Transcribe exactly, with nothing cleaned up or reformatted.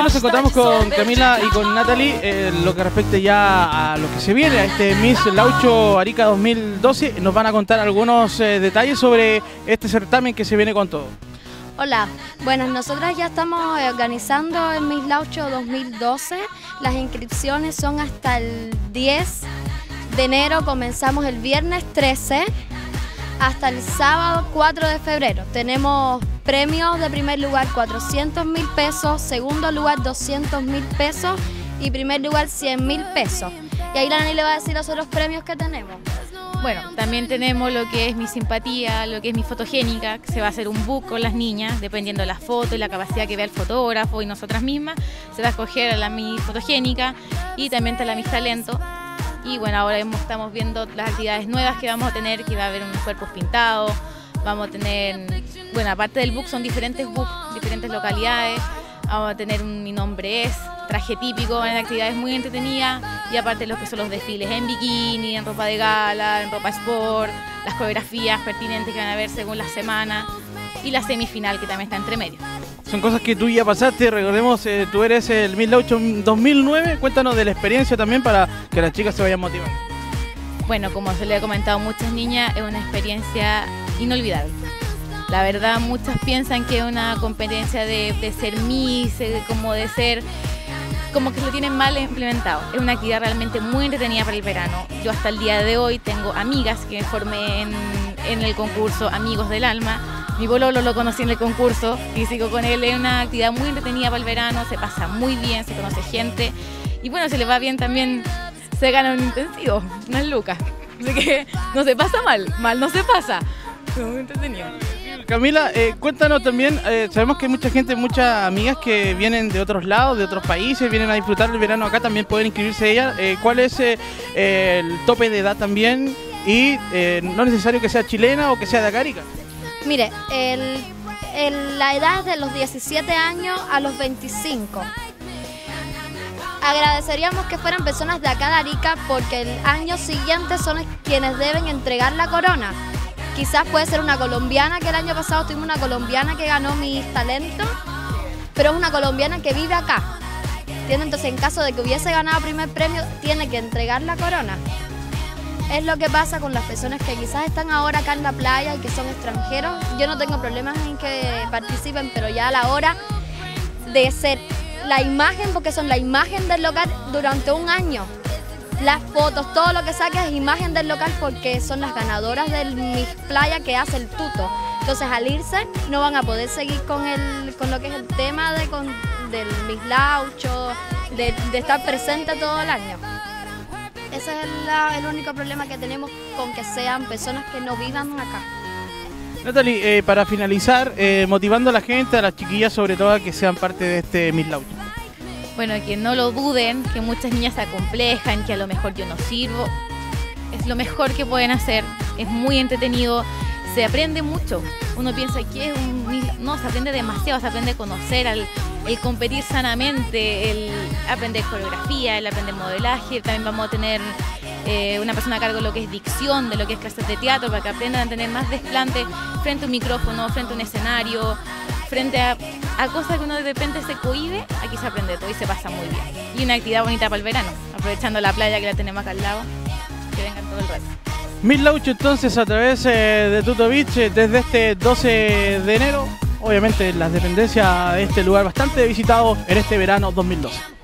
nos encontramos con Camila y con Natalie eh, lo que respecta ya a lo que se viene, a este Miss Laucho Arica dos mil doce. Nos van a contar algunos eh, detalles sobre este certamen que se viene con todo. Hola, bueno, nosotras ya estamos organizando el Miss Laucho dos mil doce. Las inscripciones son hasta el diez de enero, comenzamos el viernes trece hasta el sábado cuatro de febrero. Tenemos premios de primer lugar cuatrocientos mil pesos, segundo lugar doscientos mil pesos y primer lugar cien mil pesos. Y ahí la Nani le va a decir los otros premios que tenemos. Bueno, también tenemos lo que es mi simpatía, lo que es mi fotogénica, que se va a hacer un book con las niñas, dependiendo de la foto y la capacidad que vea el fotógrafo y nosotras mismas, se va a escoger a la mi fotogénica y también está la mis talento. Y bueno, ahora estamos viendo las actividades nuevas que vamos a tener, que va a haber unos cuerpos pintados, vamos a tener, bueno, aparte del book son diferentes books, diferentes localidades, vamos a tener un Mi Nombre Es, traje típico, en actividades muy entretenidas y aparte lo que son los desfiles en bikini, en ropa de gala, en ropa sport, las coreografías pertinentes que van a ver según la semana y la semifinal que también está entre medio. Son cosas que tú ya pasaste, recordemos, eh, tú eres el Miss Laucho dos mil nueve, cuéntanos de la experiencia también para que las chicas se vayan motivando. Bueno, como se le ha comentado a muchas niñas, es una experiencia inolvidable. La verdad, muchas piensan que es una competencia de, de ser Miss, como de ser, como que lo tienen mal implementado. Es una actividad realmente muy entretenida para el verano. Yo hasta el día de hoy tengo amigas que me formé en, en el concurso Amigos del Alma. Mi bololo lo conocí en el concurso y sigo con él. Es una actividad muy entretenida para el verano, se pasa muy bien, se conoce gente. Y bueno, si le va bien también se gana un intensivo, unas lucas. Así que no se pasa mal, mal no se pasa. Es muy entretenido. Camila, eh, cuéntanos también, eh, sabemos que hay mucha gente, muchas amigas que vienen de otros lados, de otros países, vienen a disfrutar el verano acá, también pueden inscribirse ellas. Eh, ¿Cuál es eh, el tope de edad también? Y eh, no es necesario que sea chilena o que sea de acá, Arica. Mire, el, el, la edad es de los diecisiete años a los veinticinco. Agradeceríamos que fueran personas de acá de Arica porque el año siguiente son quienes deben entregar la corona. Quizás puede ser una colombiana, que el año pasado tuvimos una colombiana que ganó Mis Talento, pero es una colombiana que vive acá. ¿Entiende? Entonces, en caso de que hubiese ganado primer premio, tiene que entregar la corona. Es lo que pasa con las personas que quizás están ahora acá en la playa y que son extranjeros. Yo no tengo problemas en que participen, pero ya a la hora de ser la imagen, porque son la imagen del local durante un año. Las fotos, todo lo que saque es imagen del local porque son las ganadoras del Miss Playa que hace el tuto. Entonces al irse no van a poder seguir con, el, con lo que es el tema de, con, del Miss Laucho, de, de estar presente todo el año. Ese es el, el único problema que tenemos con que sean personas que no vivan acá. Natalie, eh, para finalizar, eh, motivando a la gente, a las chiquillas sobre todo, a que sean parte de este Miss Laucho. Bueno, que no lo duden, que muchas niñas se acomplejan, que a lo mejor yo no sirvo. Es lo mejor que pueden hacer, es muy entretenido, se aprende mucho. Uno piensa que es un... No, se aprende demasiado, se aprende a conocer, al, el competir sanamente, el aprender coreografía, el aprender modelaje. También vamos a tener eh, una persona a cargo de lo que es dicción, de lo que es clases de teatro, para que aprendan a tener más desplante frente a un micrófono, frente a un escenario, frente a, a cosas que uno de repente se cohíbe. Aquí se aprende todo y se pasa muy bien. Y una actividad bonita para el verano, aprovechando la playa que la tenemos acá al lado, que vengan todo el rato. Miss Laucho entonces a través eh, de Tuto Beach eh, desde este doce de enero, obviamente las dependencias de este lugar bastante visitado en este verano dos mil doce.